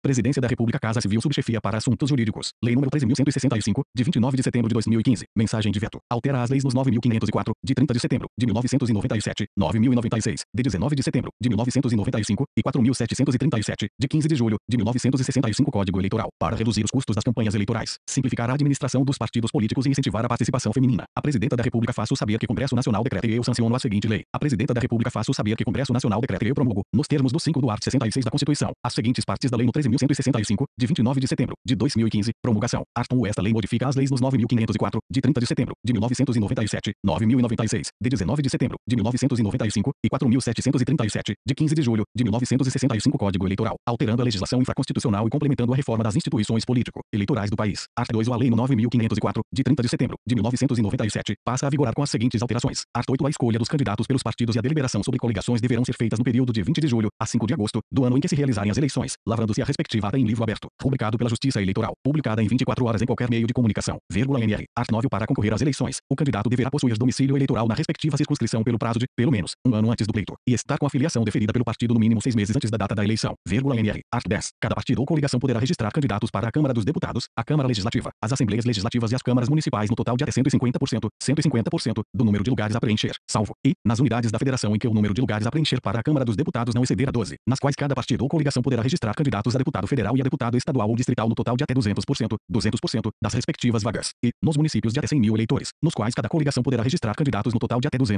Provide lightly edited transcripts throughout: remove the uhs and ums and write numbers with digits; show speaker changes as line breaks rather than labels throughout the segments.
Presidência da República, Casa Civil, Subchefia para Assuntos Jurídicos. Lei nº 13.165, de 29 de setembro de 2015. Mensagem de veto. Altera as leis nos 9.504, de 30 de setembro de 1997, 9.096, de 19 de setembro de 1995 e 4.737, de 15 de julho de 1965 Código Eleitoral, para reduzir os custos das campanhas eleitorais, simplificar a administração dos partidos políticos e incentivar a participação feminina. A Presidenta da República faço saber que Congresso Nacional decreta e eu sanciono a seguinte lei. A Presidenta da República faço saber que Congresso Nacional decreta e eu promulgo, nos termos do 5 do art. 66 da Constituição, as seguintes partes da Lei no 13.165, de 29 de setembro de 2015, promulgação. Art. 1. Esta lei modifica as leis nos 9.504, de 30 de setembro de 1997, 9.096, de 19 de setembro de 1995 e 4.737, de 15 de julho de 1965 Código Eleitoral, alterando a legislação infraconstitucional e complementando a reforma das instituições político-eleitorais do país. Art. 2. A lei no 9.504, de 30 de setembro de 1997, passa a vigorar com as seguintes alterações. Art. 8. A escolha dos candidatos pelos partidos e a deliberação sobre coligações deverão ser feitas no período de 20 de julho a 5 de agosto do ano em que se realizarem as eleições, lavrando-se a respectiva ata em livro aberto, rubricado pela Justiça Eleitoral, publicada em 24 horas em qualquer meio de comunicação. NR. Art. 9. Para concorrer às eleições, o candidato deverá possuir domicílio eleitoral na respectiva circunscrição pelo prazo de, pelo menos, um ano antes do pleito, e estar com a filiação deferida pelo partido no mínimo 6 meses antes da data da eleição. NR. Art. 10. Cada partido ou coligação poderá registrar candidatos para a Câmara dos Deputados, a Câmara Legislativa, as Assembleias Legislativas e as Câmaras Municipais no total de até 150% do número de lugares a preencher, salvo, e, nas unidades da Federação em que o número de lugares a preencher para a Câmara dos Deputados não exceder a 12, nas quais cada partido ou coligação poderá registrar candidatos a deputado federal e a deputado estadual ou distrital no total de até 200% das respectivas vagas, e, nos municípios de até 100.000 eleitores, nos quais cada coligação poderá registrar candidatos no total de até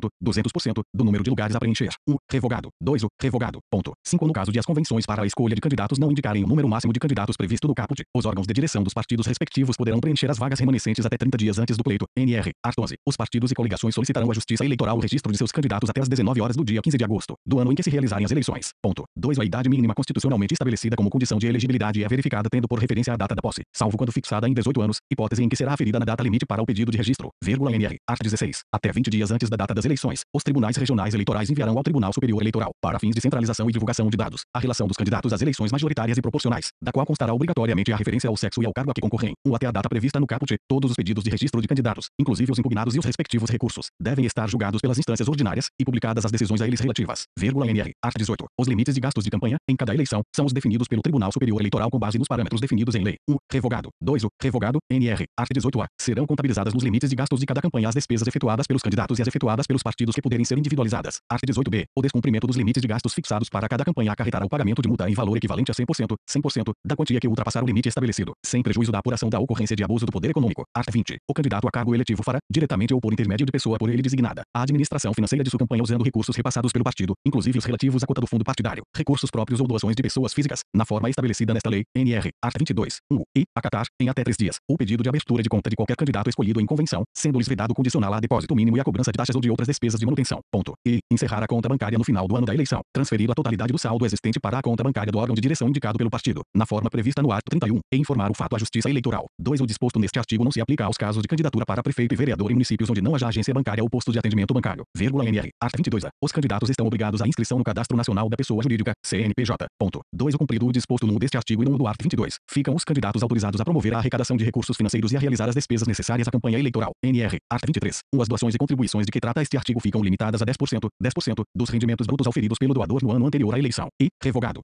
200% do número de lugares a preencher. 1. Revogado. 2. O revogado. Ponto. 5. No caso de as convenções para a escolha de candidatos não indicarem o número máximo de candidatos previsto no caput, os órgãos de direção dos partidos respectivos poderão preencher as vagas remanescentes até 30 dias antes do pleito. NR. Art. 11. Os partidos e coligações solicitarão à Justiça Eleitoral o registro de seus candidatos até às 19 horas do dia 15 de agosto do ano em que se realizarem as eleições. Ponto. 2. A idade mínima constitucionalmente estabelecida como condição de elegibilidade é verificada tendo por referência a data da posse, salvo quando fixada em 18 anos, hipótese em que será aferida na data limite para o pedido de registro. NR. Art. 16. Até 20 dias antes da data das eleições, os tribunais regionais eleitorais enviarão ao Tribunal Superior Eleitoral, para fins de centralização e divulgação de dados, a relação dos candidatos às eleições majoritárias e proporcionais, da qual constará obrigatoriamente a referência ao sexo e ao cargo a que concorrem. Até a data prevista no caput, todos os pedidos de registro de candidatos, inclusive os impugnados e os respectivos recursos, devem estar julgados pelas instâncias ordinárias e publicadas as decisões a eles relativas. NR. Art. 18. Os limites de gastos de campanha, em cada eleição, são os definidos pelo Tribunal Superior Eleitoral com base nos parâmetros definidos em lei. 1. Revogado. 2. O revogado. NR. Art. 18a. Serão contabilizadas nos limites de gastos de cada campanha as despesas efetuadas pelos candidatos e as efetuadas pelos partidos que puderem ser individualizadas. Art. 18b. O descumprimento dos limites de gastos fixados para cada campanha acarretará o pagamento de multa em valor equivalente a 100% da quantia que ultrapassar o limite estabelecido, sem prejuízo da apuração da ocorrência de abuso do poder econômico. Art. 20. O candidato a cargo eletivo fará, diretamente ou por intermédio de pessoa por ele designada, a administração financeira de sua campanha usando recursos repassados pelo partido, inclusive os relativos à cota do fundo partidário, recursos próprios ou doações de pessoas físicas, na forma estabelecida nesta lei. NR. Art. 22. 1. E acatar, em até 3 dias, o pedido de abertura de conta de qualquer candidato escolhido em convenção, sendo-lhes vedado condicional a depósito mínimo e a cobrança de taxas ou de outras despesas de manutenção. Ponto. E encerrar a conta bancária no final do ano da eleição, transferir a totalidade do saldo existente para a conta bancária do órgão de direção indicado pelo partido, na forma prevista no art. 31, e informar o fato à Justiça Eleitoral. 2. O disposto neste artigo não se aplica aos casos de candidatura para prefeito e vereador em municípios onde não haja agência bancária ou posto de atendimento bancário. NR. Art. 22a. Os candidatos estão obrigados à inscrição no Cadastro Nacional da Pessoa Jurídica, CNPJ. Ponto. 2. O cumprido o disposto no deste artigo e no do art. 22, ficam os candidatos autorizados a promover a arrecadação de recursos financeiros e a realizar as despesas necessárias à campanha eleitoral. NR. Art. 23. As doações e contribuições de que trata este artigo ficam limitadas a 10% dos rendimentos brutos auferidos pelo doador no ano anterior à eleição. E revogado.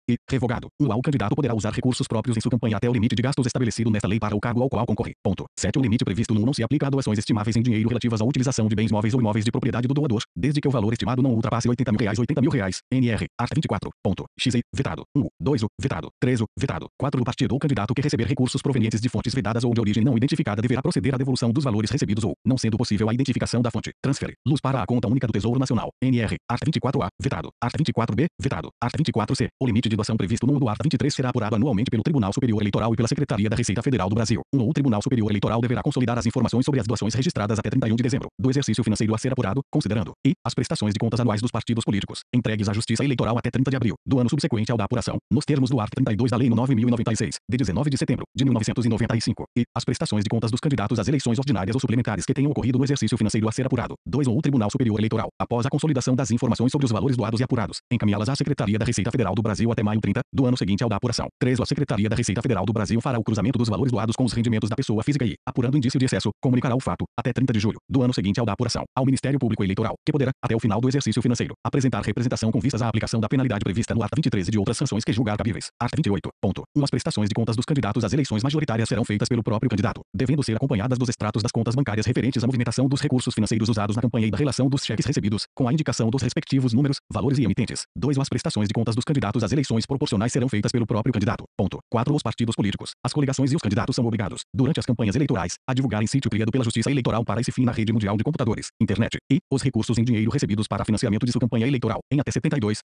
O candidato poderá usar recursos próprios em sua campanha até o limite de gastos estabelecido nesta lei para o cargo ao qual concorre. Ponto. 7. O limite previsto no não se aplica a doações estimáveis em dinheiro relativas à utilização de bens móveis ou imóveis de propriedade do doador, desde que o valor estimado não ultrapasse R$ 80.000. NR. Art. 24. Ponto. X. Vetado. 1. 2. Vetado. 3. Vetado. 4. O partido ou candidato que receber recursos provenientes de fontes vedadas ou de origem não identificada deverá proceder à devolução dos valores recebidos ou, não sendo possível a identificação da fonte, transfere luz para a conta única do Tesouro Nacional. NR. Art. 24a. Vetado. Art. 24b. Vetado. Art. 24c. O limite de doação previsto no art. 23 será apurado anualmente pelo Tribunal Superior Eleitoral e pela Secretaria da Receita Federal do Brasil. O Tribunal Superior Eleitoral deverá consolidar as informações sobre as doações registradas até 31 de dezembro do exercício financeiro a ser apurado, considerando e as prestações de contas anuais dos partidos políticos entregues à Justiça Eleitoral até 30 de abril do ano subsequente ao da apuração, nos termos do art. 32 da Lei no 9.096, de 19 de setembro de 1995, e as prestações de contas dos candidatos às eleições ordinárias ou suplementares que tenham ocorrido no exercício financeiro a ser apurado. 2. O Tribunal Superior Eleitoral, após a consolidação das informações sobre os valores doados e apurados, encaminhá-las à Secretaria da Receita Federal do Brasil até maio 30 do ano seguinte ao da apuração. 3. A Secretaria da Receita Federal do Brasil fará o cruzamento dos valores doados com os rendimentos da pessoa física e, apurando indício de excesso, comunicará o fato, até 30 de julho do ano seguinte ao da apuração, ao Ministério Público Eleitoral, que poderá, até o final do exercício financeiro, apresentar representação com vistas à aplicação da penalidade prevista no art. 23 e de outras sanções que julgar cabíveis. Art. 28. Ponto. 1. As prestações de contas dos candidatos às eleições majoritárias serão feitas pelo próprio candidato, devendo ser acompanhadas dos extratos das contas bancárias referentes à movimentação dos recursos financeiros usados na campanha e da relação dos cheques recebidos, com a indicação dos respectivos números, valores e emitentes. 2. As prestações de contas dos candidatos às eleições proporcionais serão feitas pelo próprio candidato. Ponto. 4. Os partidos políticos, as coligações e os candidatos são obrigados, durante as campanhas eleitorais, a divulgar em sítio criado pela Justiça Eleitoral para esse fim na rede mundial de computadores, internet, e os recursos em dinheiro recebidos para financiamento de sua campanha eleitoral, em até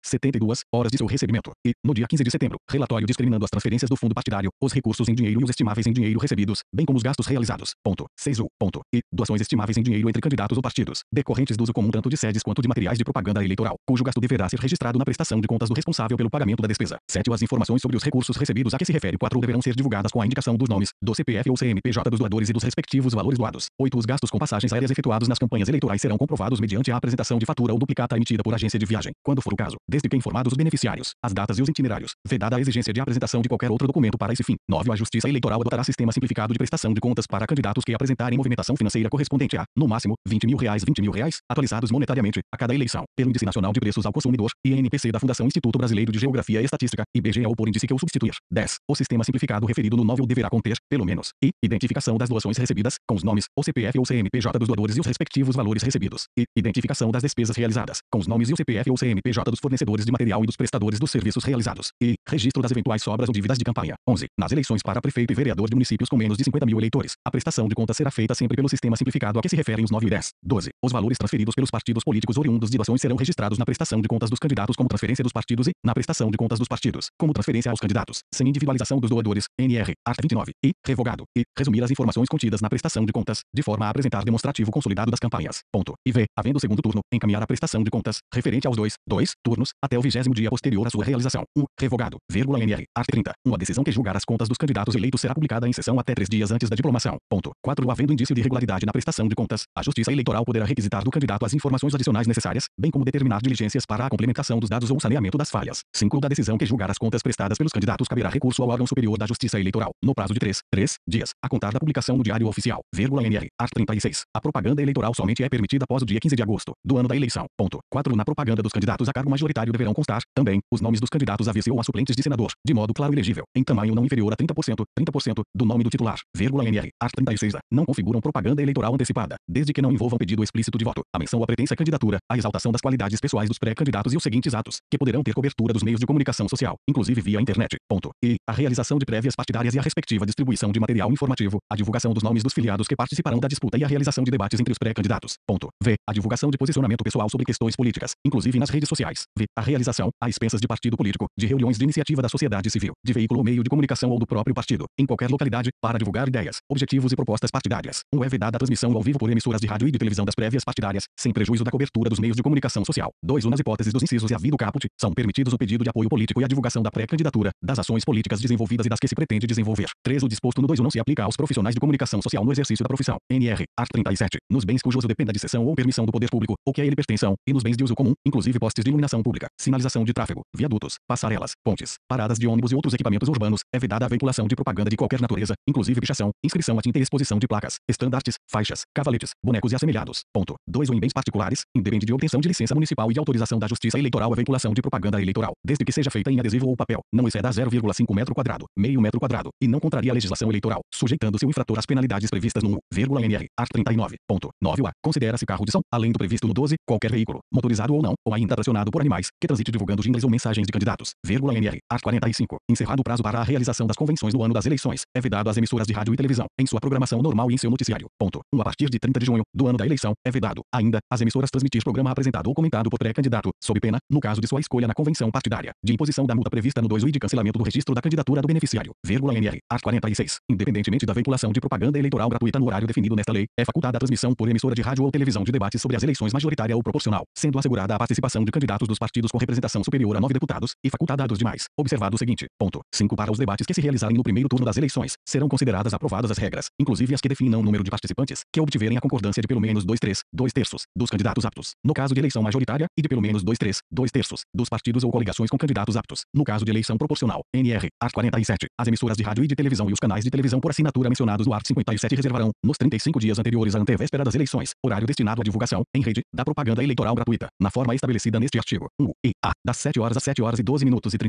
72 horas de seu recebimento. E, no dia 15 de setembro, relatório discriminando as transferências do fundo partidário, os recursos em dinheiro e os estimáveis em dinheiro recebidos, bem como os gastos realizados. Ponto. 6. Ponto. E doações estimáveis em dinheiro entre candidatos ou partidos, decorrentes do uso comum tanto de sedes quanto de materiais de propaganda eleitoral, cujo gasto deverá ser registrado na prestação de contas do responsável pelo pagamento da despesa. 7. As informações sobre os recursos recebidos a que se refere 4 deverão ser divulgadas com a indicação dos nomes, do CPF ou CNPJ dos doadores e dos respectivos valores doados. 8. Os gastos com passagens aéreas efetuados nas campanhas eleitorais serão comprovados mediante a apresentação de fatura ou duplicata emitida por agência de viagem, quando for o caso, desde que informados os beneficiários, as datas e os itinerários, vedada a exigência de apresentação de qualquer outro documento para esse fim. 9. A Justiça Eleitoral adotará sistema simplificado de prestação de contas para candidatos que apresentarem movimentação financeira correspondente a, no máximo, R$ 20.000, atualizados monetariamente, a cada eleição, pelo Índice Nacional de Preços ao Consumidor, INPC da Fundação Instituto Brasileiro de Geografia e Estatística, IBGE ou por índice que o substituir. 10. O sistema simplificado referido no 9 deverá conter, pelo menos, identificação das doações recebidas, com os nomes, o CPF ou CNPJ dos doadores e os respectivos valores recebidos, e identificação das despesas realizadas, com os nomes e o CPF ou CNPJ dos fornecedores de material e dos prestadores dos serviços realizados, e registro das eventuais sobras ou dívidas de campanha. 11. Nas eleições para prefeito e vereador de municípios com menos de 50.000 eleitores, a prestação de contas será feita sempre pelo sistema simplificado a que se referem os 9 e 10. 12. Os valores transferidos pelos partidos políticos oriundos de doações serão registrados na prestação de contas dos candidatos como transferência dos partidos e, na prestação de contas dos partidos, como transferência aos candidatos, sem individualização dos doadores, NR, Art. 29, e, revogado, e, resumir as informações contidas na prestação de contas, de forma a apresentar demonstrativo consolidado das campanhas. Ponto. E v. Havendo segundo turno, encaminhar a prestação de contas, referente aos dois turnos, até o 20º dia posterior à sua realização. 1. Revogado, NR, Art. 30. Uma decisão que julgar as contas dos candidatos eleitos será publicada em sessão até 3 dias antes da diplomação. Ponto. 4. Havendo indício de irregularidade na prestação de contas, a Justiça Eleitoral poderá requisitar do candidato as informações adicionais necessárias, bem como determinar diligências para a complementação dos dados ou o saneamento das falhas. 5. Da decisão que julgar as contas prestadas pelos candidatos caberá recurso ao órgão superior da Justiça Eleitoral, no prazo de 3 dias, a contar da publicação no Diário Oficial, NR, Art. 36. A propaganda eleitoral somente é permitida após o dia 15 de agosto, do ano da eleição. Ponto. 4. Na propaganda dos candidatos a cargo majoritário deverão constar, também, os nomes dos candidatos a vice ou a suplentes de senador, de modo claro e legível, em tamanho não inferior a 30%, do nome do titular, NR, Art. 36. Não configuram propaganda eleitoral antecipada, desde que não envolvam pedido explícito de voto, a menção ou a pretensa candidatura, a exaltação das qualidades pessoais dos pré-candidatos e os seguintes atos, que poderão ter cobertura dos meios de comunicação social, inclusive via internet. Ponto. E a realização de prévias partidárias e a respectiva distribuição de material informativo, a divulgação dos nomes dos filiados que participarão da disputa e a realização de debates entre os pré-candidatos. Ponto. V. A divulgação de posicionamento pessoal sobre questões políticas, inclusive nas redes sociais. V. A realização, a expensas de partido político, de reuniões de iniciativa da sociedade civil, de veículo ou meio de comunicação ou do próprio partido, em qualquer localidade, para divulgar ideias, objetivos e propostas partidárias. É vedada a transmissão ao vivo por emissoras de rádio e de televisão das prévias partidárias, sem prejuízo da cobertura dos meios de comunicação social. 2. Nas hipóteses dos incisos e havido caput, são permitidos o pedido de apoio político e a divulgação da pré-candidatura, das ações políticas desenvolvidas e das que se pretende desenvolver. 3. O disposto no 2 não se aplica aos profissionais de comunicação social no exercício da profissão. NR, Art. 37. Nos bens cujo uso dependa de cessão ou permissão do poder público, ou que a ele pertençam, e nos bens de uso comum, inclusive postes de iluminação pública, sinalização de tráfego, viadutos, passarelas, pontes, paradas de ônibus e outros equipamentos urbanos, é vedada a veiculação de propaganda de qualquer natureza, inclusive pichação, inscrição a tinta e exposição de placas, estandartes, faixas, cavaletes, bonecos e assemelhados. Ponto. 2. Ou em bens particulares, independe de obtenção de licença municipal e de autorização da Justiça Eleitoral a veiculação de propaganda eleitoral, desde que seja feita em adesivo ou papel, não exceda 0,5 metro quadrado, meio metro quadrado, e não contraria a legislação eleitoral, sujeitando-se o infrator às penalidades previstas no NR, Art. 39. Ponto. 9. A. Considera-se carro de som, além do previsto no 12, qualquer veículo, motorizado ou não, ou ainda tracionado por animais, que transite divulgando jingles ou mensagens de candidatos, NR, Art. 45. Encerrado o prazo para a realização das convenções no ano das eleições, é vedado às emissoras de rádio e televisão, em sua programação normal e em seu noticiário. Ponto. 1. A partir de 30 de junho, do ano da eleição, é vedado, ainda, às emissoras transmitir programa apresentado ou comentado por pré-candidato, sob pena, no caso de sua escolha na convenção partidária, de imposição da multa prevista no 2 e de cancelamento do registro da candidatura do beneficiário, NR, Art. 46. Independentemente da veiculação de propaganda eleitoral gratuita no horário definido nesta lei, é facultada a transmissão por emissora de rádio ou televisão de debates sobre as eleições majoritária ou proporcional, sendo assegurada a participação de candidatos dos partidos com representação superior a 9 deputados, e facultada a dos demais. Observado o seguinte. Ponto. 5. Para os debates que se realizarem no primeiro turno das eleições, serão consideradas aprovadas as regras, inclusive as que definam o número de participantes, que obtiverem a concordância de pelo menos 2 terços, dos candidatos aptos, no caso de eleição majoritária, e de pelo menos 2 terços, dos partidos ou coligações com candidatos aptos, no caso de eleição proporcional. NR, Art. 47. As emissoras de rádio e de televisão e os canais de televisão por assinatura mencionados no Art. 57 reservarão, nos 35 dias anteriores à antevéspera das eleições, horário destinado à divulgação, em rede, da propaganda eleitoral gratuita, na forma estabelecida neste artigo. 1. E. A. Das 7 horas às 7 horas e 12 minutos e 30 segundos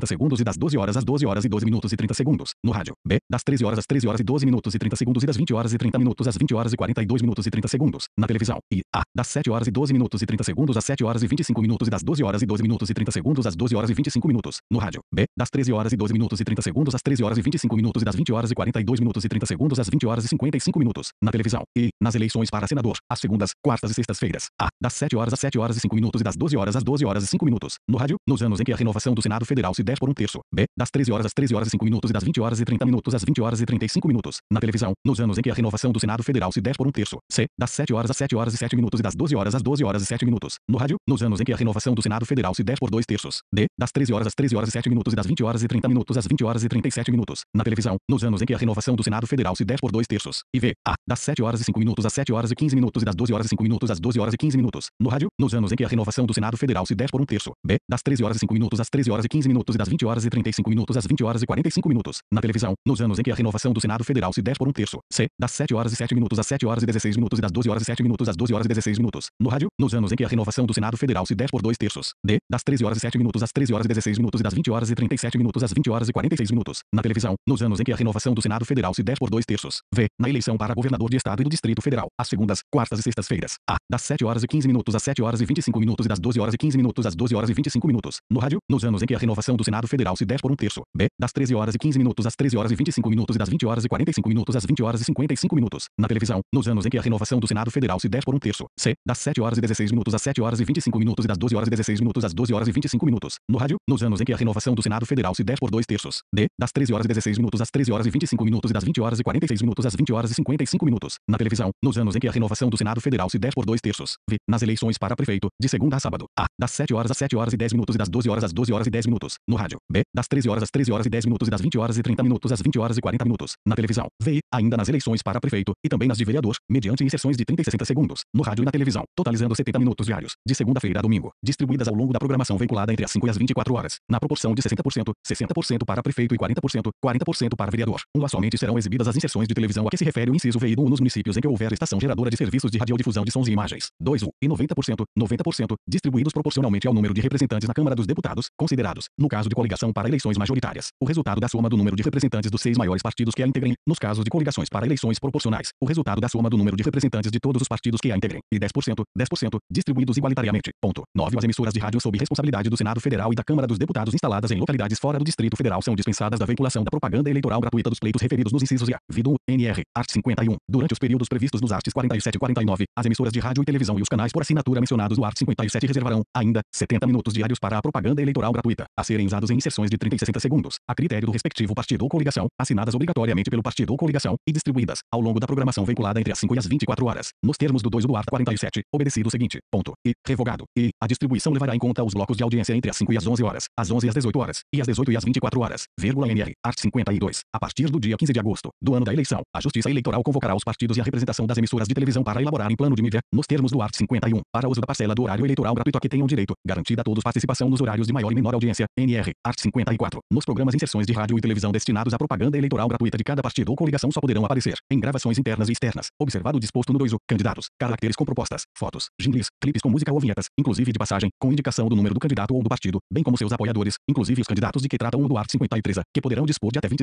e das 12 horas às 12 horas e 12 minutos e 30 segundos, no rádio. B, das 13 horas às 13 horas e 12 minutos e 30 segundos e das 20 horas e 30 minutos às 20 horas e 42 minutos e 30 segundos, na televisão. E A, das 7 horas e 12 minutos e 30 segundos às 7 horas e 25 minutos e das 12 horas e 12 minutos e 30 segundos às 12 horas e 25 minutos, no rádio. B, das 13 horas e 12 minutos e 30 segundos às 13 horas e 25 minutos e das 20 horas e 42 minutos e 30 segundos às 20 horas e 55 minutos, na televisão. E, nas eleições para senador, às segundas, quartas e sextas-feiras. A, das 7 horas às 7 horas e 5 minutos e das 12 horas às 12 horas e 5 minutos, no rádio, nos anos em que a renovação do Senado Federal se der por 1/3. B, das 13 horas às 13 horas e 5 minutos e das 20 horas e 30 minutos às 20 horas e 35 minutos, na televisão, nos anos em que a renovação do Senado Federal se der por 1/3. C, das 7 horas às 7 horas e 7 minutos e das 12 horas às 12 horas e 7 minutos, no rádio, nos anos em que a renovação do Senado Federal se der por 2/3. D, das 13 horas às 13 horas e 7 minutos e das 20 horas e 30 minutos às 20 horas e 37 minutos, na televisão, nos anos em que a renovação do Senado Federal se der por 2/3. E V, A, das 7 horas e 5 minutos às 7 horas e 15 minutos e das 12 horas e 5 minutos às 12 horas e 15 minutos, no rádio, nos anos em que a renovação do Senado Federal se der por 1/3. B, das 13 horas e 5 minutos às 13 horas e 15 minutos e das 20 horas e 35 minutos às 20 horas e 45 minutos, na televisão, nos anos em que a renovação do Senado Federal se der por 1/3. C, das 7 horas e 7 minutos às 7 horas e 16 minutos e das 12 horas e 7 minutos às 12 horas e 16 minutos, no rádio, nos anos em que a renovação do Senado Federal se der por 2/3. D, das 13 horas e 7 minutos às 13 horas e 16 minutos e das 20 horas e 37 minutos às 20 horas e 46 minutos, na televisão, nos anos em que a renovação do Senado Federal se der por 2/3. V, na eleição para governador de estado e do Distrito Federal, às segundas, quartas e sextas-feiras. A, das 7 horas e 15 minutos às 7 horas e 25 minutos e das 12 horas e 15 minutos às 12 horas e 25 minutos, no rádio, nos anos em que a renovação do Senado Federal se der por 1/3. B, das 13 horas e 15 minutos às 13 horas e 25 minutos e das 20 horas e 45 minutos às 20 horas e 55 minutos, na televisão, nos anos em que a renovação do Senado Federal se der por 1/3. C, das 7 horas e 16 minutos às 7 horas e 25 minutos e das 12 horas e 16 minutos às 12 horas e 25 minutos, no rádio, nos anos em que a renovação do Senado Federal se der por 2/3. D, das 13 horas e 16 minutos às 13 horas e 25 minutos e das 20 horas e 46 minutos às 20 horas e 55 minutos, na televisão, nos anos em que a renovação do Senado Federal se der por 2/3. V, nas eleições para prefeito, de segunda a sábado. A, das 7 horas às 7 horas e 10 minutos e das 12 horas às 12 horas e 10 minutos, no rádio. B, das 13 horas às 13 horas e 10 minutos e das 20 horas e 30 minutos às 20 horas e 40 minutos, na televisão. V, ainda nas eleições para prefeito, e também nas de vereador, mediante inserções de 30 e 60 segundos, no rádio e na televisão, totalizando 70 minutos diários, de segunda-feira a domingo, distribuídas ao longo da programação veiculada entre as 5 e as 24 horas, na proporção de 60%, 60% para prefeito e 40% para vereador. Somente serão exibidas as inserções de televisão a que se refere o inciso V e do 1 nos municípios em que houver estação geradora de serviços de radiodifusão de sons e imagens. 2 e 90%, distribuídos proporcionalmente ao número de representantes na Câmara dos Deputados, considerados, no caso de coligação para eleições majoritárias, o resultado da soma do número de representantes dos 6 maiores partidos que a integrem, nos casos de coligações para eleições proporcionais, o resultado da soma do número de representantes de todos os partidos que a integrem, e 10%, distribuídos igualitariamente. 9. As emissoras de rádio sob responsabilidade do Senado Federal e da Câmara dos Deputados instaladas em localidades fora do Distrito Federal são dispensadas da veiculação da propaganda eleitoral gratuita dos pleitos referidos nos incisos A, V do NR, art. 51, durante os períodos previstos nos arts. 47 e 49, as emissoras de rádio e televisão e os canais por assinatura mencionados no art. 57 reservarão, ainda, 70 minutos diários para a propaganda eleitoral gratuita, a serem usados em inserções de 30 e 60 segundos, a critério do respectivo partido ou coligação, assinadas obrigatoriamente pelo partido ou coligação, e distribuídas, ao longo da programação veiculada entre as 5 e as 24 horas, nos termos do 2 do art. 47, obedecido o seguinte, ponto, e, revogado, e, a distribuição levará em conta os blocos de audiência entre as 5 e as 11 horas, as 11 e as 18 horas, e as 18 e as 24 horas, NR, art. 52, a partir do dia 15 de agosto, do ano da eleição, a Justiça Eleitoral convocará os partidos e a representação das emissoras de televisão para elaborarem plano de mídia, nos termos do art. 51, para uso da parcela do horário eleitoral gratuito a que tenham direito, garantida a todos participação nos horários de maior e menor audiência, NR, art. 54, nos programas e inserções de rádio e televisão destinados à propaganda eleitoral gratuita de cada partido ou coligação só poderão aparecer, em gravações internas e externas, observado o disposto no 2 candidatos, caracteres com propostas, fotos, jingles, clipes com música ou vinhetas, inclusive de passagem, com indicação do número do candidato ou do partido, bem como seus apoiadores, inclusive os candidatos de que trata o do art. 53, que poderão dispor de até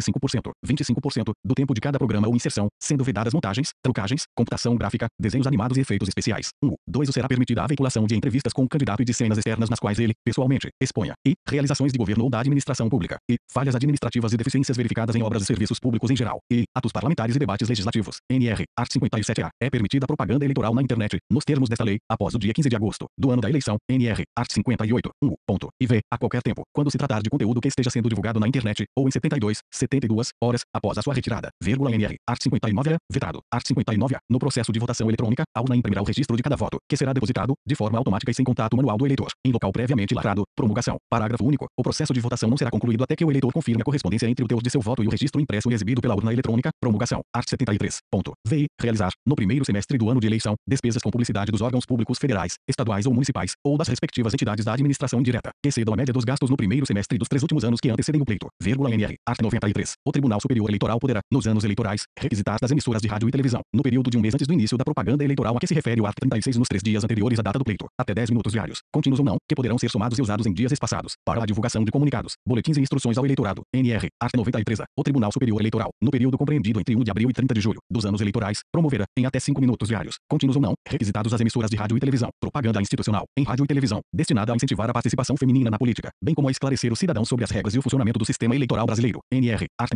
25% do tempo de cada programa ou inserção, sendo vedadas montagens, trucagens, computação gráfica, desenhos animados e efeitos especiais. 2 será permitida a veiculação de entrevistas com o candidato e de cenas externas nas quais ele, pessoalmente, exponha, e, realizações de governo ou da administração pública, e, falhas administrativas e deficiências verificadas em obras e serviços públicos em geral, e, atos parlamentares e debates legislativos, NR, art. 57A, é permitida a propaganda eleitoral na internet, nos termos desta lei, após o dia 15 de agosto, do ano da eleição, NR, art. 58, e V, a qualquer tempo, quando se tratar de conteúdo que esteja sendo divulgado na internet, ou em 72 horas, após a sua retirada, NR, art. 59A, vetado, art. 59A, no processo de votação eletrônica, a urna imprimirá o registro de cada voto, que será depositado, de forma automática e sem contato manual do eleitor, em local previamente lavrado. Promulgação. Parágrafo único. O processo de votação não será concluído até que o eleitor confirme a correspondência entre o teor de seu voto e o registro impresso e exibido pela urna eletrônica. Promulgação. Art. 73. VI. Realizar, no primeiro semestre do ano de eleição, despesas com publicidade dos órgãos públicos federais, estaduais ou municipais, ou das respectivas entidades da administração indireta, que excedam a média dos gastos no primeiro semestre dos 3 últimos anos que antecedem o pleito. NR. Art. 93. O Tribunal Superior Eleitoral poderá, nos anos eleitorais, requisitar das emissoras de rádio e televisão, no período de um mês antes do início da propaganda eleitoral a que se refere o art. 36 nos 3 dias anteriores à data do pleito, até 10 minutos diários, contínuos ou não, que poderão ser somados e usados em dias espaçados, para a divulgação de comunicados, dados, boletins e instruções ao eleitorado, NR, art. 93. O Tribunal Superior Eleitoral, no período compreendido entre 1 de abril e 30 de julho, dos anos eleitorais, promoverá, em até 5 minutos diários, contínuos ou não, requisitados às emissoras de rádio e televisão, propaganda institucional, em rádio e televisão, destinada a incentivar a participação feminina na política, bem como a esclarecer os cidadãos sobre as regras e o funcionamento do sistema eleitoral brasileiro, NR, art.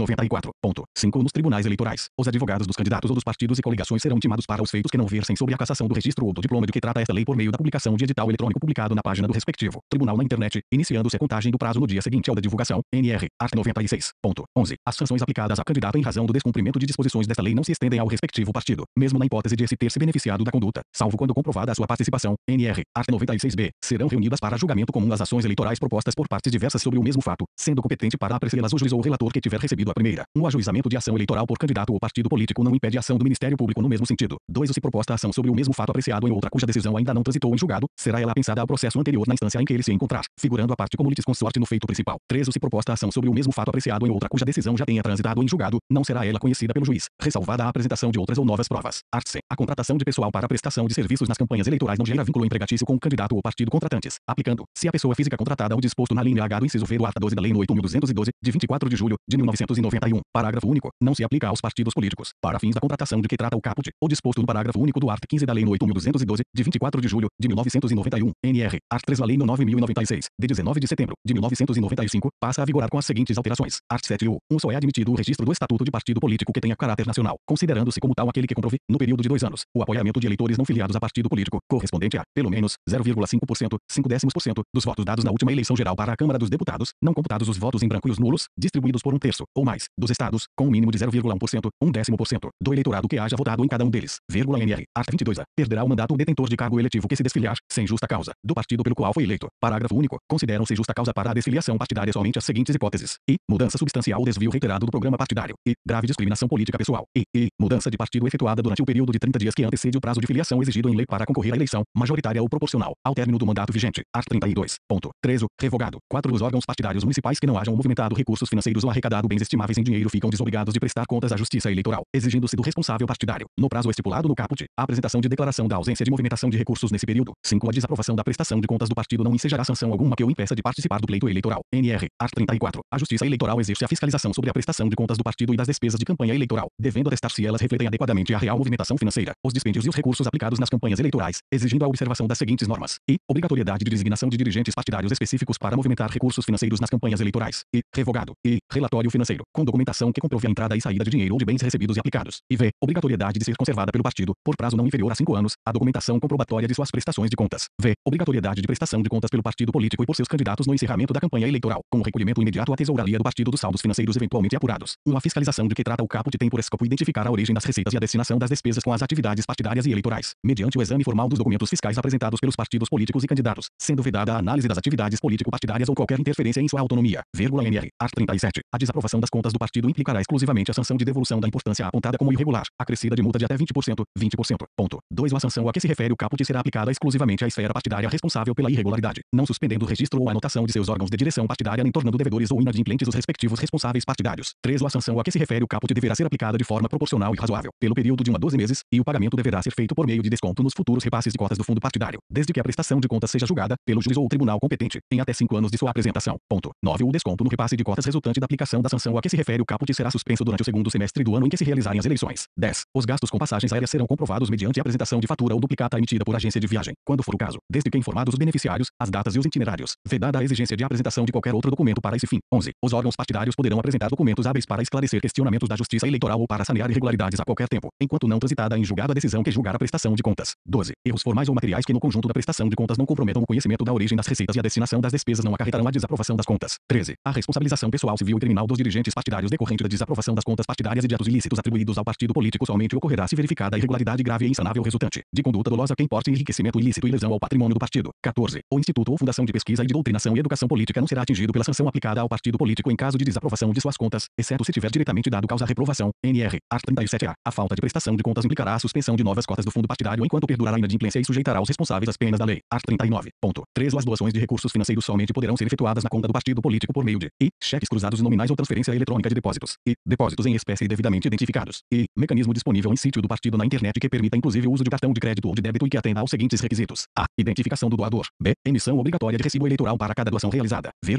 94.5. Nos tribunais eleitorais, os advogados dos candidatos ou dos partidos e coligações serão intimados para os feitos que não versem sobre a cassação do registro ou do diploma de que trata esta lei por meio da publicação de edital eletrônico publicado na página do respectivo tribunal na internet, iniciando-se a contagem do prazo no dia seguinte ao da divulgação, NR, art. 96.11. As sanções aplicadas a candidato em razão do descumprimento de disposições desta lei não se estendem ao respectivo partido, mesmo na hipótese de esse ter se beneficiado da conduta, salvo quando comprovada a sua participação, NR, art. 96b. Serão reunidas para julgamento comum as ações eleitorais propostas por partes diversas sobre o mesmo fato, sendo competente para apreciá-las o juiz ou o relator que tiver recebido a primeira. O ajuizamento de ação eleitoral por candidato ou partido político não impede a ação do Ministério Público no mesmo sentido. 2. Se proposta a ação sobre o mesmo fato apreciado em outra cuja decisão ainda não transitou em julgado, será ela apensada ao processo anterior na instância em que ele se encontrar, figurando a parte como litisconsorte no feito principal. 3. Se proposta a ação sobre o mesmo fato apreciado em outra cuja decisão já tenha transitado em julgado, não será ela conhecida pelo juiz, ressalvada a apresentação de outras ou novas provas. Art. C. A contratação de pessoal para a prestação de serviços nas campanhas eleitorais não gera vínculo empregatício com o candidato ou partido contratantes, aplicando, se a pessoa física contratada ao disposto na linha H do inciso V do art. 12 da Lei nº 8.212, de 24 de julho de 1991, parágrafo único, não se aplica aos partidos políticos, para fins da contratação de que trata o caput, ou disposto no parágrafo único do art. 15 da Lei nº 8.212, de 24 de julho de 1991, NR, art. 3 da Lei nº 9.096, de 19 de setembro de 1995, passa a vigorar com as seguintes alterações. Art. 7. Só é admitido o registro do estatuto de partido político que tenha caráter nacional, considerando-se como tal aquele que comprove, no período de 2 anos, o apoiamento de eleitores não filiados a partido político, correspondente a, pelo menos, 0,5%, 0,5% dos votos dados na última eleição geral para a Câmara dos Deputados, não computados os votos em branco e os nulos, distribuídos por 1/3, ou mais, dos estados, com um mínimo de 0,1%, 1/10% do eleitorado que haja votado em cada um deles, NR, art. 22. Perderá o mandato o detentor de cargo eletivo que se desfiliar, sem justa causa, do partido pelo qual foi eleito. Parágrafo único. Consideram-se justa causa para a desfiliação partidária somente as seguintes hipóteses: i. Mudança substancial ou desvio reiterado do programa partidário. I. Grave discriminação política pessoal. I. Mudança de partido efetuada durante o período de 30 dias que antecede o prazo de filiação exigido em lei para concorrer à eleição, majoritária ou proporcional, ao término do mandato vigente. Art. 32.13. Revogado. 4. Os órgãos partidários municipais que não hajam movimentado recursos financeiros ou arrecadado bens estimáveis em dinheiro ficam desobrigados de prestar contas à Justiça Eleitoral, exigindo-se do responsável partidário, no prazo estipulado no caput, a apresentação de declaração da ausência de movimentação de recursos nesse período. 5. A desaprovação da prestação de contas do partido não ensejará sanção alguma que o impeça de participar do pleito eleitoral. NR, art. 34. A Justiça Eleitoral exerce a fiscalização sobre a prestação de contas do partido e das despesas de campanha eleitoral, devendo atestar se elas refletem adequadamente a real movimentação financeira, os dispêndios e os recursos aplicados nas campanhas eleitorais, exigindo a observação das seguintes normas: e. Obrigatoriedade de designação de dirigentes partidários específicos para movimentar recursos financeiros nas campanhas eleitorais. E. Revogado. E. Relatório financeiro, com documentação que comprove a entrada e saída de dinheiro ou de bens recebidos e aplicados. E. V. Obrigatoriedade de ser conservada pelo partido, por prazo não inferior a 5 anos, a documentação comprobatória de suas prestações de contas. V. Obrigatoriedade de prestação de contas pelo partido político e por seus candidatos no encerramento da campanha eleitoral, com o recolhimento imediato à tesouraria do partido dos saldos financeiros eventualmente apurados. A fiscalização de que trata o caput tem por escopo identificar a origem das receitas e a destinação das despesas com as atividades partidárias e eleitorais, mediante o exame formal dos documentos fiscais apresentados pelos partidos políticos e candidatos, sendo vedada a análise das atividades político-partidárias ou qualquer interferência em sua autonomia. NR, art. 37. A desaprovação das contas do partido implicará exclusivamente a sanção de devolução da importância apontada como irregular, acrescida de multa de até 20%, 20%. 2. A sanção a que se refere o caput será aplicada exclusivamente à esfera partidária responsável pela irregularidade, não suspendendo o registro ou a anotação de seus órgãos de direção partidária nem tornando devedores ou inadimplentes os respectivos responsáveis partidários. 3. A sanção a que se refere o caput deverá ser aplicada de forma proporcional e razoável, pelo período de 1 a 12 meses, e o pagamento deverá ser feito por meio de desconto nos futuros repasses de cotas do fundo partidário, desde que a prestação de contas seja julgada pelo juiz ou tribunal competente, em até 5 anos de sua apresentação. 9. O desconto no repasse de cotas resultante da aplicação da sanção a que se refere o caput será suspenso durante o segundo semestre do ano em que se realizarem as eleições. 10. Os gastos com passagens aéreas serão comprovados mediante a apresentação de fatura ou duplicata emitida por agência de viagem, quando for o caso, desde que informados os beneficiários, as datas e os itinerários, vedada a exigência de apresentação de qualquer outro documento para esse fim. 11. Os órgãos partidários poderão apresentar documentos hábeis para esclarecer questionamentos da Justiça Eleitoral ou para sanear irregularidades a qualquer tempo, enquanto não transitada em julgado a decisão que julgar a prestação de contas. 12. Erros formais ou materiais que no conjunto da prestação de contas não comprometam o conhecimento da origem das receitas e a destinação das despesas não acarretarão a desaprovação das contas. 13. A responsabilização pessoal civil e criminal dos dirigentes partidários decorrente da desaprovação das contas partidárias e de atos ilícitos atribuídos ao partido político somente ocorrerá se verificada a irregularidade grave e insanável resultante de conduta dolosa que importe enriquecimento ilícito e lesão ao patrimônio do partido. 14. O instituto ou fundação de pesquisa e de doutrinação e educação política não será atingido pela sanção aplicada ao partido político em caso de desaprovação de suas contas, exceto se tiver diretamente dado causa à reprovação. NR, art. 37-A. A falta de prestação de contas implicará a suspensão de novas cotas do fundo partidário enquanto perdurar a inadimplência e sujeitará os responsáveis às penas da lei. Art. 39.3. As doações de recursos financeiros somente poderão ser efetuadas na conta do partido político por meio de i. Cheques cruzados nominais ou transferência eletrônica de depósitos. I. Depósitos em espécie devidamente identificados. I. Mecanismo disponível em sítio do partido na internet que permita inclusive o uso de cartão de crédito ou de débito e que atenda aos seguintes requisitos: a. Identificação do doador. B. Emissão obrigatória de recibo eleitoral para cada doação realizada.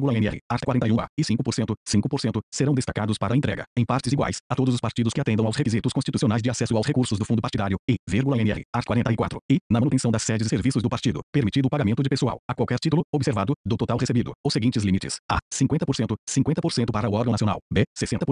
NR, art. 41A, e 5% serão destacados para entrega, em partes iguais, a todos os partidos que atendam aos requisitos constitucionais de acesso aos recursos do fundo partidário, e, NR, art. 44, e, na manutenção das sedes e serviços do partido, permitido o pagamento de pessoal, a qualquer título, observado, do total recebido, os seguintes limites: A. 50% para o órgão nacional. B.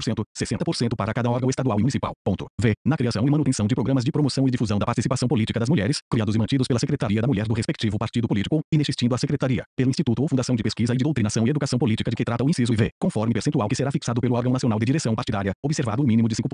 60% para cada órgão estadual e municipal. Ponto. V. Na criação e manutenção de programas de promoção e difusão da participação política das mulheres, criados e mantidos pela Secretaria da Mulher do respectivo partido político, inexistindo a Secretaria, pelo Instituto ou Fundação de Pesquisa e de Doutrinação e Educação Política de que trata o inciso IV, conforme percentual que será fixado pelo órgão nacional de direção partidária, observado o mínimo de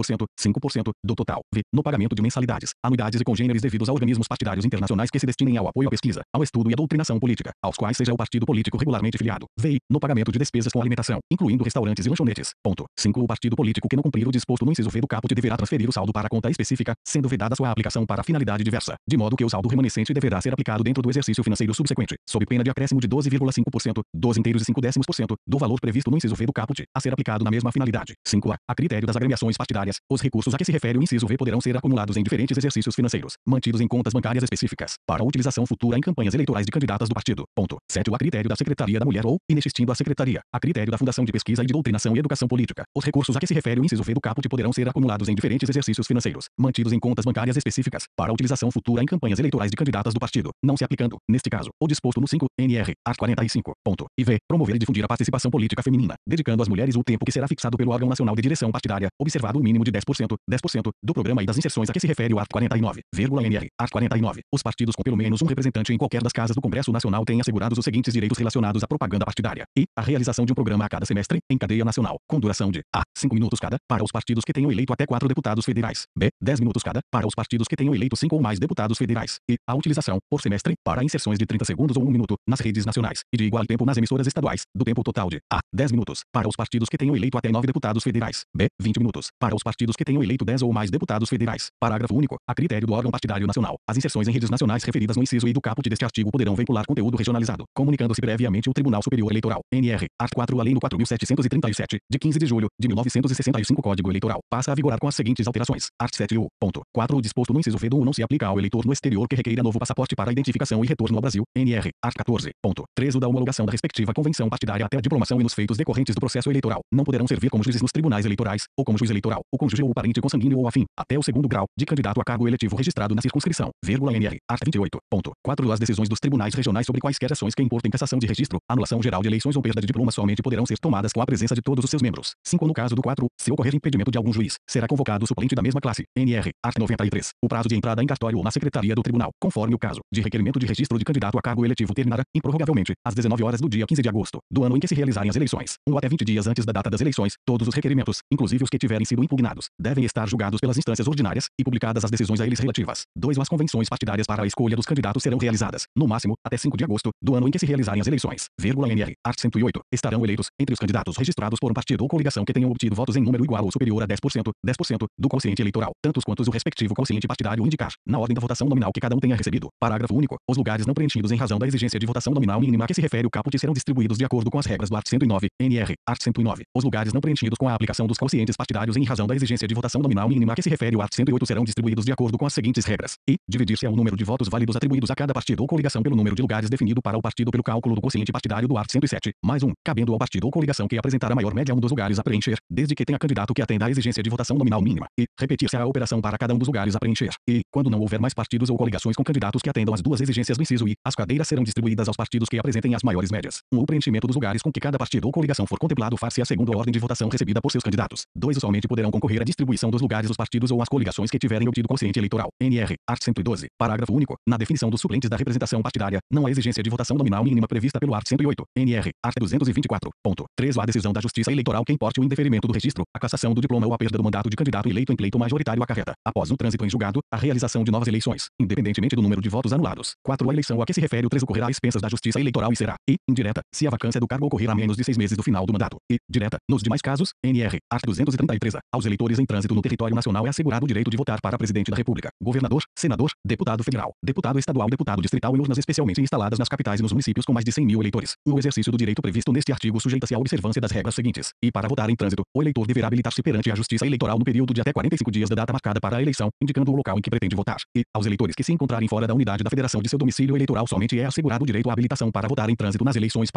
5% do total. V. No pagamento de mensalidades, anuidades e congêneres devidos a organismos partidários internacionais que se destinem ao apoio à pesquisa, ao estudo e à doutrinação política, aos quais seja o partido político regularmente filiado. VI. No pagamento de despesas com alimentação, incluindo restaurantes e lanchonetes. Ponto. 5. O partido político que não cumprir o disposto no inciso V do caput deverá transferir o saldo para a conta específica, sendo vedada sua aplicação para finalidade diversa, de modo que o saldo remanescente deverá ser aplicado dentro do exercício financeiro subsequente, sob pena de acréscimo de 12,5%, 12 inteiros e 5/10% do valor previsto no inciso V do caput, a ser aplicado na mesma finalidade. 5. A critério das agremiações partidárias, os recursos a que se refere o inciso V poderão ser acumulados em diferentes exercícios financeiros, mantidos em contas bancárias específicas, para utilização futura em campanhas eleitorais de candidatas do partido. Ponto. 7. A critério da Secretaria da Mulher ou, inexistindo a Secretaria, a critério da Fundação de Pesquisa e de Doutrinação e Educação Política, os recursos a que se refere o inciso V do caput poderão ser acumulados em diferentes exercícios financeiros, mantidos em contas bancárias específicas, para utilização futura em campanhas eleitorais de candidatas do partido, não se aplicando, neste caso, o disposto no 5, NR, art. 45. Ponto. E V. Promover e difundir a participação política feminina, dedicando às mulheres o tempo que será fixado pelo órgão nacional de direção partidária, observado o mínimo de 10% do programa e das inserções a que se refere o art. 49, NR, art. 49. Os partidos com pelo menos um representante em qualquer das casas do Congresso Nacional têm assegurados os seguintes direitos relacionados à propaganda partidária, e a realização de um programa a cada semestre, em cadeia nacional, com duração de A. 5 minutos cada, para os partidos que tenham eleito até 4 deputados federais. B. 10 minutos cada, para os partidos que tenham eleito 5 ou mais deputados federais. E a utilização, por semestre, para inserções de 30 segundos ou 1 minuto, nas redes nacionais, e de igual tempo nas emissoras estaduais, do tempo total de A. 10 minutos, para os partidos que tenham eleito até 9 deputados federais. B. 20 minutos, para os partidos que tenham eleito 10 ou mais deputados federais. Parágrafo único. A critério do órgão partidário nacional, as inserções em redes nacionais referidas no inciso I do caput deste artigo poderão veicular conteúdo regionalizado, comunicando-se previamente o Tribunal Superior Eleitoral, NR, art. 4. A Lei no 4.737, de 15 de julho de 1965 Código Eleitoral, passa a vigorar com as seguintes alterações. Art. 7. Ponto. 4. O disposto no inciso V do 1 não se aplica ao eleitor no exterior que requeira novo passaporte para identificação e retorno ao Brasil, NR, art. 14. Ponto. 3. O da homologação da respectiva convenção partidária até a diplomação e nos feitos decorrentes do processo eleitoral, não poderão servir como juízes nos tribunais eleitorais, ou como juiz eleitoral, o cônjuge ou o parente consanguíneo ou afim, até o segundo grau, de candidato a cargo eletivo registrado na circunscrição, NR, art. 28. Ponto. 4. As decisões dos tribunais regionais sobre quaisquer ações que importem cassação de registro, anulação geral de eleições ou perda de diploma somente poderão ser tomadas com a presença de todos os seus membros. 5. No caso do 4, se ocorrer impedimento de algum juiz, será convocado o suplente da mesma classe, NR, art. 93. O prazo de entrada em cartório ou na secretaria do tribunal, conforme o caso, de requerimento de registro de candidato a cargo eletivo terminará, improrrogavelmente, às 19 horas do dia 15 de agosto, do ano em que se realizarem as eleições, 1 ou até 20 dias antes da data das eleições. Todos os requerimentos, inclusive os que tiverem sido impugnados, devem estar julgados pelas instâncias ordinárias e publicadas as decisões a eles relativas. 2. As convenções partidárias para a escolha dos candidatos serão realizadas, no máximo, até 5 de agosto, do ano em que se realizarem as eleições, NR, art. 108. Estarão eleitos, entre os candidatos registrados por um partido ou coligação que tenham obtido votos em número igual ou superior a 10% do quociente eleitoral, tantos quantos o respectivo quociente partidário indicar, na ordem da votação nominal que cada um tenha recebido. Parágrafo único. Os lugares não preenchidos em razão da exigência de votação nominal mínima a que se refere o caput serão distribuídos de acordo com as regras do art. 109, NR, art. 109. Os lugares não preenchidos com a aplicação dos quocientes partidários em razão da exigência de votação nominal mínima a que se refere o art. 108 serão distribuídos de acordo com as seguintes regras. E, dividir-se ao número de votos válidos atribuídos a cada partido ou coligação pelo número de lugares definido para o partido pelo cálculo do quociente partidário do art. 107, mais um, cabendo ao partido ou coligação que apresentar a maior média um dos lugares a preencher, desde que tenha candidato que atenda à exigência de votação nominal mínima. E, repetir-se a operação para cada um dos lugares a preencher. E, quando não houver mais partidos ou coligações com candidatos que atendam às duas exigências do inciso I, as cadeiras serão distribuídas aos partidos que apresentem as maiores médias. 1. O preenchimento dos lugares com que cada partido ou coligação for contemplado far-se a segundo a ordem de votação recebida por seus candidatos. 2. Somente poderão concorrer à distribuição dos lugares os partidos ou as coligações que tiverem obtido quociente eleitoral. NR, art. 112. Parágrafo único. Na definição dos suplentes da representação partidária, não há exigência de votação nominal mínima prevista pelo art. 108. NR, art. 224. Ponto. 3. A decisão da Justiça Eleitoral que importe o indeferimento do registro, a cassação do diploma ou a perda do mandato de candidato eleito em pleito majoritário acarreta, após um trânsito em julgado, a realização de novas eleições, independentemente do número de votos anulados. 4. A eleição a que se refere o 3 ocorrerá a expensas da Justiça Eleitoral e será, e, indireta, se a vacância do cargo ocorrer a menos de 6 meses do final do mandato, e, direta, nos demais casos, NR, art. 233. Aos eleitores em trânsito no território nacional é assegurado o direito de votar para presidente da República, governador, senador, deputado federal, deputado estadual, deputado distrital em urnas especialmente instaladas nas capitais e nos municípios com mais de 100 mil eleitores. O exercício do direito previsto neste artigo sujeita-se à observância das regras seguintes. E para votar em trânsito, o eleitor deverá habilitar-se perante a Justiça Eleitoral no período de até 45 dias da data marcada para a eleição, indicando o local em que pretende votar. E, aos eleitores que se encontrarem fora da unidade da federação de seu domicílio eleitoral somente é assegurado o direito à habilitação para votar em trânsito nas eleições para presidente da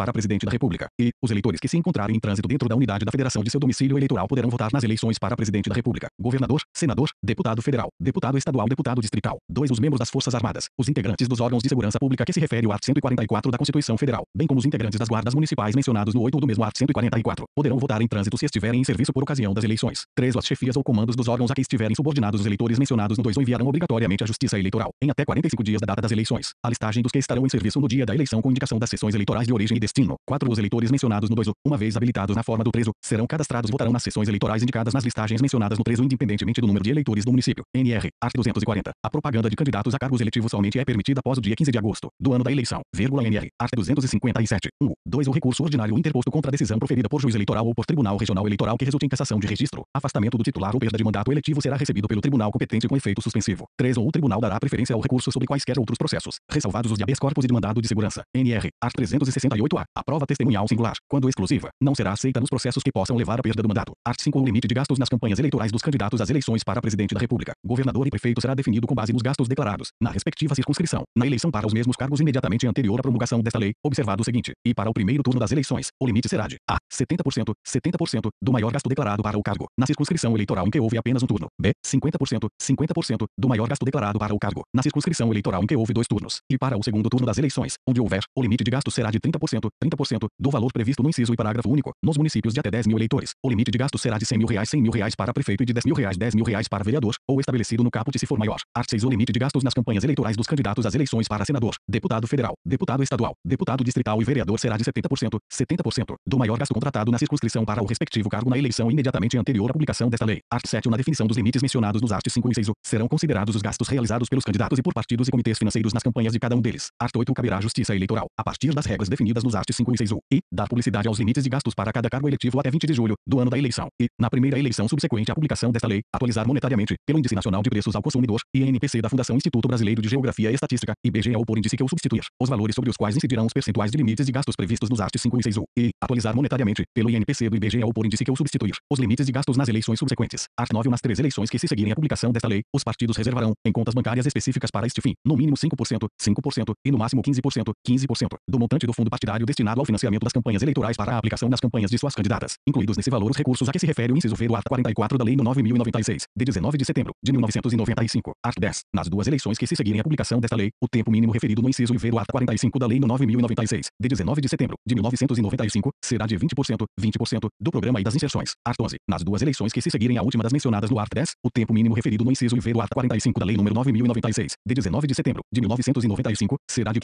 República, e os eleitores que se encontrarem em trânsito dentro da unidade da federação de seu domicílio eleitoral poderão votar nas eleições para presidente da República, governador, senador, deputado federal, deputado estadual, deputado distrital. 2. Os membros das Forças Armadas, os integrantes dos órgãos de segurança pública que se refere ao art. 144 da Constituição Federal, bem como os integrantes das guardas municipais mencionados no 8 do mesmo art. 144, poderão votar em trânsito se estiverem em serviço por ocasião das eleições. 3. As chefias ou comandos dos órgãos a que estiverem subordinados os eleitores mencionados no 2 o enviarão obrigatoriamente à Justiça Eleitoral, em até 45 dias da data das eleições, a listagem dos que estarão em serviço no dia da eleição com indicação das sessões eleitorais de origem e destino. 4. Os eleitores mencionados no 2 uma vez habilitados na forma do 3 serão cadastrados e votarão nas sessões eleitorais indicadas nas listagens mencionadas no 3 independentemente do número de eleitores do município. NR, art. 240. A propaganda de candidatos a cargos eletivos somente é permitida após o dia 15 de agosto do ano da eleição. NR, art. 257. 1. 2. O recurso ordinário interposto contra a decisão proferida por juiz eleitoral ou por tribunal regional eleitoral que resulte em cassação de registro, afastamento do titular ou perda de mandato eletivo será recebido pelo tribunal competente com efeito suspensivo. 3. Ou o tribunal dará preferência ao recurso sobre quaisquer outros processos, ressalvados os de habeas corpus e de mandado de segurança. NR, art. 368-A. A prova testemunhal singular, quando exclusiva, não será aceita nos processos que possam levar à perda do mandato. Art. 5. O limite de gastos nas campanhas eleitorais dos candidatos às eleições para presidente da República, governador e prefeito será definido com base nos gastos declarados, na respectiva circunscrição, na eleição para os mesmos cargos imediatamente anterior à promulgação desta lei, observado o seguinte: e para o primeiro turno das eleições, o limite será de a. 70% do maior gasto declarado para o cargo, na circunscrição eleitoral em que houve apenas um turno. B. 50% do maior gasto declarado para o cargo, na circunscrição eleitoral em que houve 2 turnos. E para o segundo turno das eleições, onde houver, o limite de gasto será de 30% do valor previsto no inciso e parágrafo único, nos municípios de até 10 mil eleitores. O limite de gasto será de R$ 100.000 para prefeito e de R$ 10.000 para vereador, ou estabelecido no caput se for maior. Art. 6. O limite de gastos nas campanhas eleitorais dos candidatos às eleições para senador, deputado federal, deputado estadual, deputado distrital e vereador será de 70% do maior gasto contratado na circunscrição para o respectivo cargo na eleição imediatamente anterior à publicação desta lei. Art. 7. Na definição dos limites mencionados nos arts. 5 e 6 serão considerados os gastos realizados pelos candidatos e por partidos e comitês financeiros nas campanhas de cada um deles. Art. 8. Caberá à Justiça Eleitoral, a partir das regras definidas nos arts. 5 e 6 e dar publicidade aos limites de gastos para cada cargo eletivo até 20 de julho do ano da eleição e, na primeira eleição subsequente à publicação desta lei, atualizar monetariamente, pelo Índice Nacional de Preços ao Consumidor, INPC da Fundação Instituto Brasileiro de Geografia e Estatística, IBGE ou por índice que o substituir, os valores sobre os quais incidirão os percentuais de limites de gastos previstos nos arts. 5 e 6 e atualizar monetariamente, pelo INPC do IBGE ou por índice que o substituir, os limites de gastos nas eleições subsequentes. Art. 9. Nas 3 eleições que se seguirem à publicação desta lei, os partidos reservarão, em contas bancárias específicas para este fim, no mínimo 5% e no máximo 15% do montante do fundo partidário destinado ao financiamento das campanhas eleitorais para a aplicação nas campanhas de suas candidatas, incluídos nesse valor os recursos a que se refere o inciso V do art. 44 da Lei nº 9.096, de 19 de setembro de 1995. Art. 10. Nas 2 eleições que se seguirem à publicação desta lei, o tempo mínimo referido no inciso V do art. 45 da Lei nº 9.096, de 19 de setembro de 1995, será de 20% do programa e das inserções. Art. 11. Nas 2 eleições que se seguirem à última das mencionadas no art. 10, o tempo mínimo referido no inciso V do art. 45 da Lei nº 9.096, de 19 de setembro de 1995, será de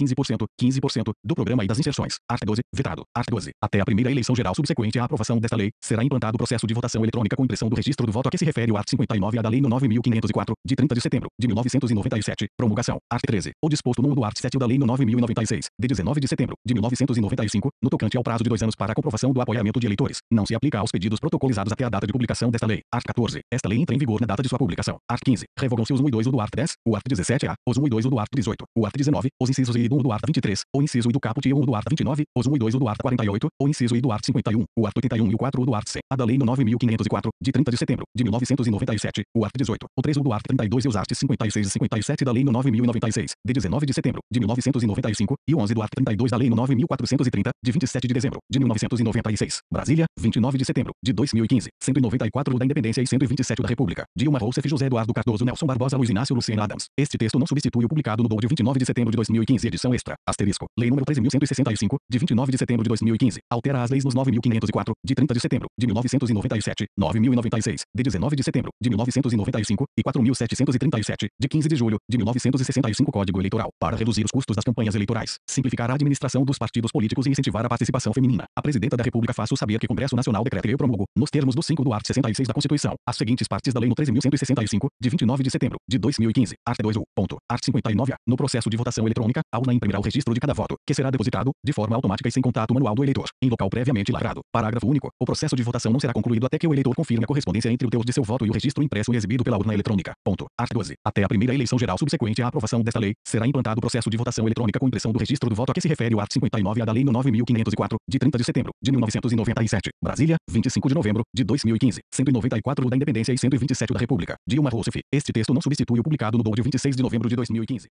15% do programa e das inserções. Art. 12. Vetado. Art. 12. Até a primeira eleição geral subsequente à aprovação desta lei, será implantado o processo de votação eletrônica com impressão do registro do voto a que se refere o art. 59-A da Lei nº 9.504, de 30 de setembro de 1997. Promulgação. Art. 13. O disposto no do art. 7 da Lei nº 9.096, de 19 de setembro de 1995, no tocante ao prazo de 2 anos para a comprovação do apoiamento de eleitores, não se aplica aos pedidos protocolizados até a data de publicação desta lei. Art. 14. Esta lei entra em vigor na data de sua publicação. Art. 15. Revogam-se os 1 e 2 do art. 10, o art. 17-A, os 1 e 2 do art. 18, o art. 19, os incisos I e do 1 do art. 23, o inciso I do caput e o 1 do art. 29, os 1 e 2 do art. 48, o inciso I do art. 51, o art. 81 e o 4 do art. 100, a da Lei nº 9.504, de 30 de setembro de 1997, o art. 18, o 3 do art. 32 e os art. 56 e 57 da Lei nº 9.096, de 19 de setembro de 1995, e o 11 do art. 32 da Lei nº 9.430, de 27 de dezembro de 1996. Brasília, 29 de setembro de 2015, 194 da Independência e 127 da República. Dilma Rousseff, José Eduardo Cardoso, Nelson Barbosa, Luiz Inácio Lucena Adams. Este texto não substitui o publicado no de 29 de setembro de 2015, edição extra. Asterisco. Lei nº 13.165, de 29 de setembro de 2015. Altera as leis nos 9.504, de 30 de setembro de 1997, 9.096, de 19 de setembro de 1995 e 4.737, de 15 de julho de 1965. Código Eleitoral. Para reduzir os custos das campanhas eleitorais, simplificar a administração dos partidos políticos e incentivar a participação feminina, a Presidenta da República faço saber que o Congresso Nacional decreta e eu promulgo, nos termos do 5 do art. 66 da Constituição, as seguintes partes da Lei nº 13.165, de 29 de setembro de 2015. Art. 2 ponto. Art. 59-A. No processo de votação eletrônica, a urna imprimirá o registro de cada voto, que será depositado, de forma automática e sem contato manual do eleitor, em local previamente lavrado. Parágrafo único. O processo de votação não será concluído até que o eleitor confirme a correspondência entre o teor de seu voto e o registro impresso e exibido pela urna eletrônica. Ponto. Art. 12. Até a primeira eleição geral subsequente à aprovação desta lei, será implantado o processo de votação eletrônica com impressão do registro do voto a que se refere o art. 59-A da Lei nº 9.504, de 30 de setembro de 1997. Brasília, 25 de novembro de 2015, 194 da Independência e 127 da República. Dilma Rousseff. Este texto não substitui o publicado no de 26 de novembro de 2015.